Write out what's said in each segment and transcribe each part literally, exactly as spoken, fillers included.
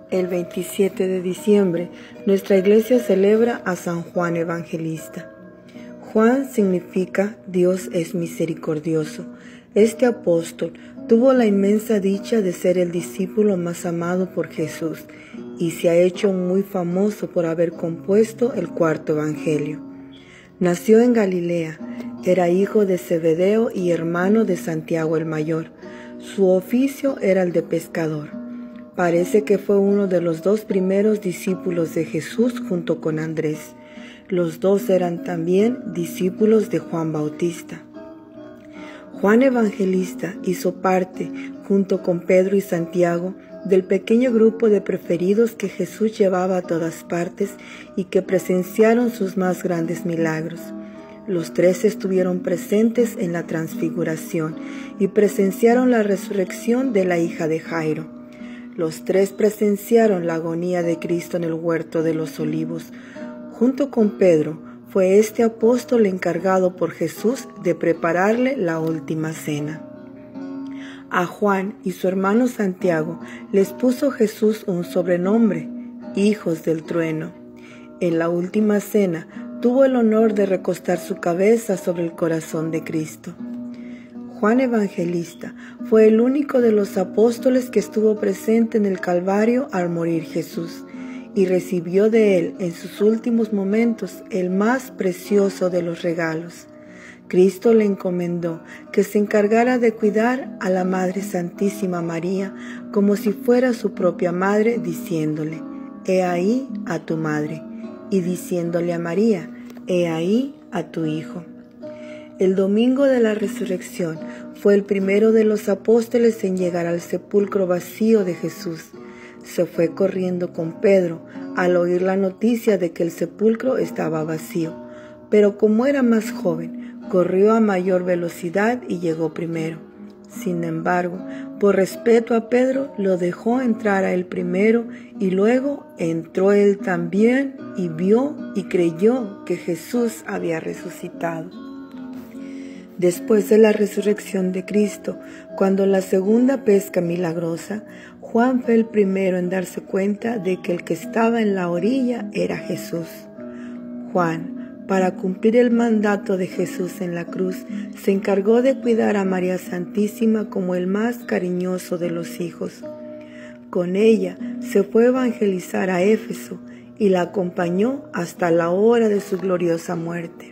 El veintisiete de diciembre, nuestra iglesia celebra a San Juan Evangelista. Juan significa Dios es misericordioso. Este apóstol tuvo la inmensa dicha de ser el discípulo más amado por Jesús y se ha hecho muy famoso por haber compuesto el cuarto evangelio. Nació en Galilea, era hijo de Zebedeo y hermano de Santiago el Mayor. Su oficio era el de pescador. Parece que fue uno de los dos primeros discípulos de Jesús junto con Andrés. Los dos eran también discípulos de Juan Bautista. Juan Evangelista hizo parte, junto con Pedro y Santiago, del pequeño grupo de preferidos que Jesús llevaba a todas partes y que presenciaron sus más grandes milagros. Los tres estuvieron presentes en la transfiguración y presenciaron la resurrección de la hija de Jairo. Los tres presenciaron la agonía de Cristo en el huerto de los Olivos. Junto con Pedro, fue este apóstol encargado por Jesús de prepararle la última cena. A Juan y su hermano Santiago les puso Jesús un sobrenombre, hijos del trueno. En la última cena tuvo el honor de recostar su cabeza sobre el corazón de Cristo. Juan Evangelista fue el único de los apóstoles que estuvo presente en el Calvario al morir Jesús y recibió de él en sus últimos momentos el más precioso de los regalos. Cristo le encomendó que se encargara de cuidar a la Madre Santísima María como si fuera su propia madre, diciéndole, «He ahí a tu madre», y diciéndole a María, «He ahí a tu hijo». El domingo de la resurrección fue el primero de los apóstoles en llegar al sepulcro vacío de Jesús. Se fue corriendo con Pedro al oír la noticia de que el sepulcro estaba vacío, pero como era más joven, corrió a mayor velocidad y llegó primero. Sin embargo, por respeto a Pedro, lo dejó entrar a él primero y luego entró él también y vio y creyó que Jesús había resucitado. Después de la resurrección de Cristo, cuando la segunda pesca milagrosa, Juan fue el primero en darse cuenta de que el que estaba en la orilla era Jesús. Juan, para cumplir el mandato de Jesús en la cruz, se encargó de cuidar a María Santísima como el más cariñoso de los hijos. Con ella se fue a evangelizar a Éfeso y la acompañó hasta la hora de su gloriosa muerte.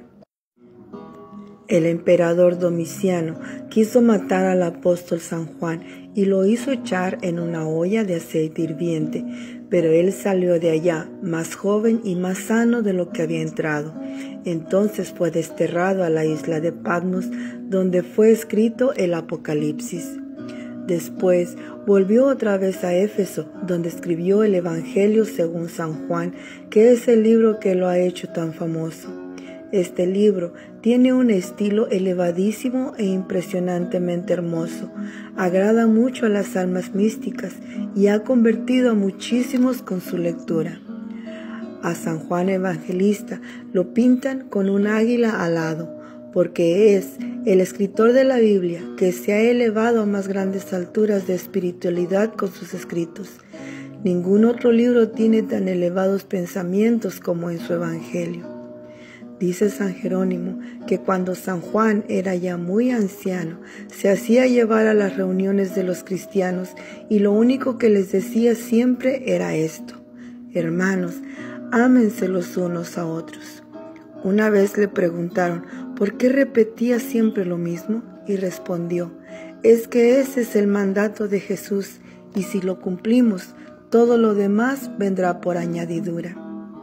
El emperador Domiciano quiso matar al apóstol San Juan y lo hizo echar en una olla de aceite hirviente, pero él salió de allá más joven y más sano de lo que había entrado. Entonces fue desterrado a la isla de Patmos, donde fue escrito el Apocalipsis. Después volvió otra vez a Éfeso, donde escribió el Evangelio según San Juan, que es el libro que lo ha hecho tan famoso. Este libro tiene un estilo elevadísimo e impresionantemente hermoso, agrada mucho a las almas místicas y ha convertido a muchísimos con su lectura. A San Juan Evangelista lo pintan con un águila alado, porque es el escritor de la Biblia que se ha elevado a más grandes alturas de espiritualidad con sus escritos. Ningún otro libro tiene tan elevados pensamientos como en su Evangelio. Dice San Jerónimo que cuando San Juan era ya muy anciano, se hacía llevar a las reuniones de los cristianos y lo único que les decía siempre era esto: hermanos, ámense los unos a otros. Una vez le preguntaron por qué repetía siempre lo mismo y respondió: es que ese es el mandato de Jesús y si lo cumplimos, todo lo demás vendrá por añadidura.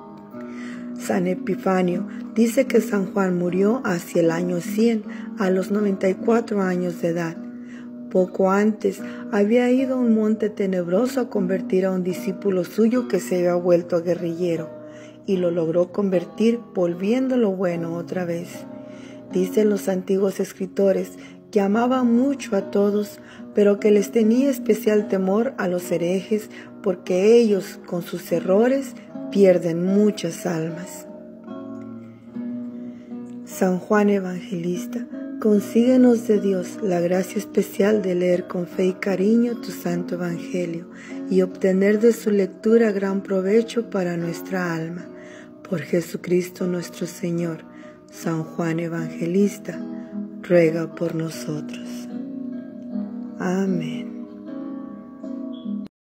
San Epifanio dice que San Juan murió hacia el año cien, a los noventa y cuatro años de edad. Poco antes había ido a un monte tenebroso a convertir a un discípulo suyo que se había vuelto guerrillero, y lo logró convertir volviéndolo bueno otra vez. Dicen los antiguos escritores que amaba mucho a todos, pero que les tenía especial temor a los herejes, porque ellos, con sus errores, pierden muchas almas. San Juan Evangelista consíguenos de Dios la gracia especial de leer con fe y cariño tu Santo Evangelio y obtener de su lectura gran provecho para nuestra alma. Por Jesucristo nuestro Señor. San Juan Evangelista, ruega por nosotros. Amén.